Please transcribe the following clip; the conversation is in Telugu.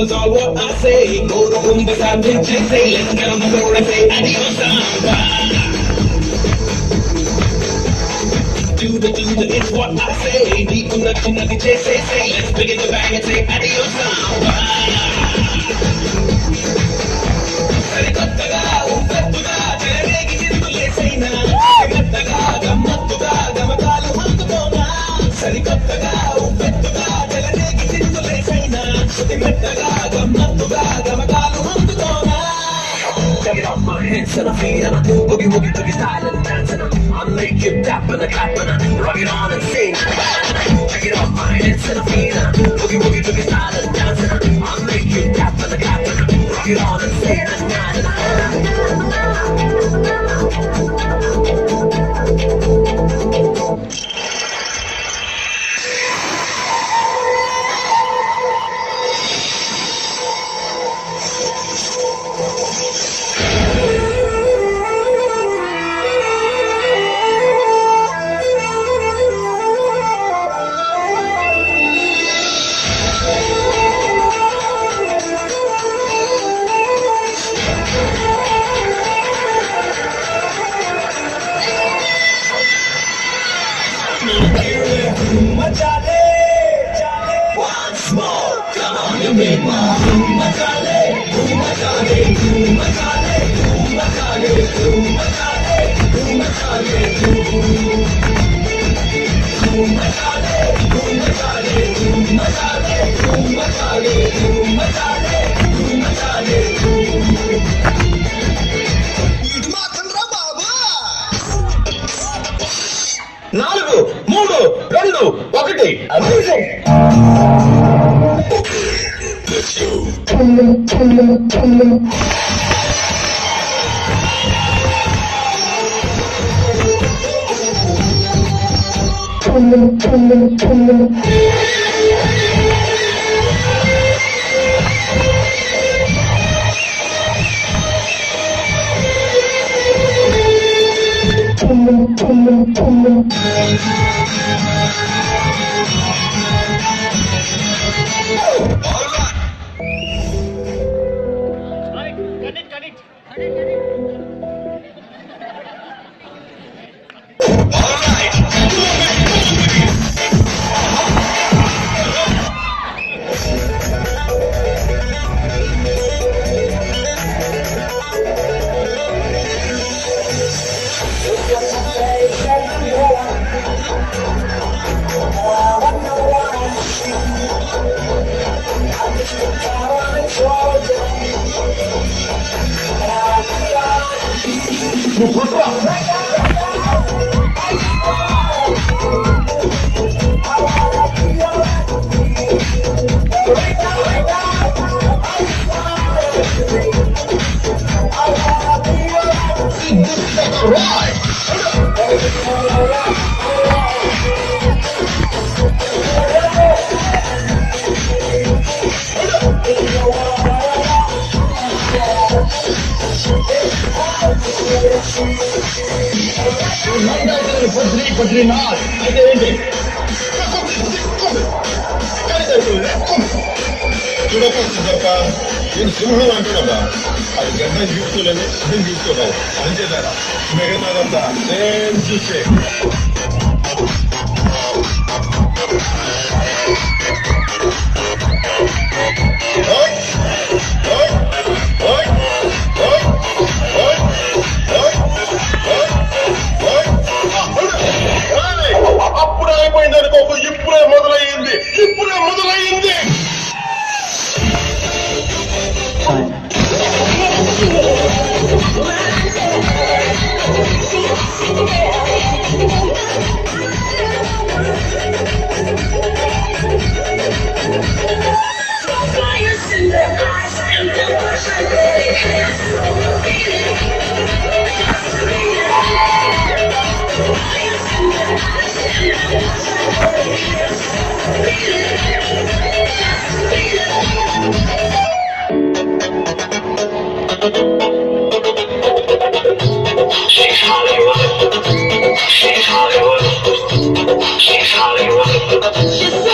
is all what I say. Go to room beside me, say, let's get on the floor and say, adios, samba. Do the, it's what I say. Deep from the chase, say, let's begin the bang and say, adios, samba. సరికొత్తగా ఉత్తత్తుగా చెలరేగి తిరుగులేసైనా మెత్తగా గమ్మత్తుగా గమకాలు అందుకోనా సరికొత్తగా ఉత్తత్తుగా చెలరేగి తిరుగులేసైనా శృతి మెత్తగా గమ్మత్తుగా గమకాలు అందుకోనా Take it off my hands and I feet and I boogie woogie to your style and dance and I'll make you tap and I clap and I rock it on and sing. Take it off my hands and I feet and I boogie woogie to your style and dance and I'll make you tap and I clap and I rock it on and sing. Once more, come on, you make నాలుగు మూడు రెండు ఒకటి Padrinal, అయితే ఏంటి చూడక నేను సింహం అంటున్నా అది గడ్డం చూసుకోలేదు అర్థం చూసుకోవాలి అంతేదారా మిగతాదంతా నేను చూసే అప్పుడే అయిపోయింది అనుకోకు ఇప్పుడే మొదలయ్యింది She's Hollywood. She's Hollywood. She's Hollywood.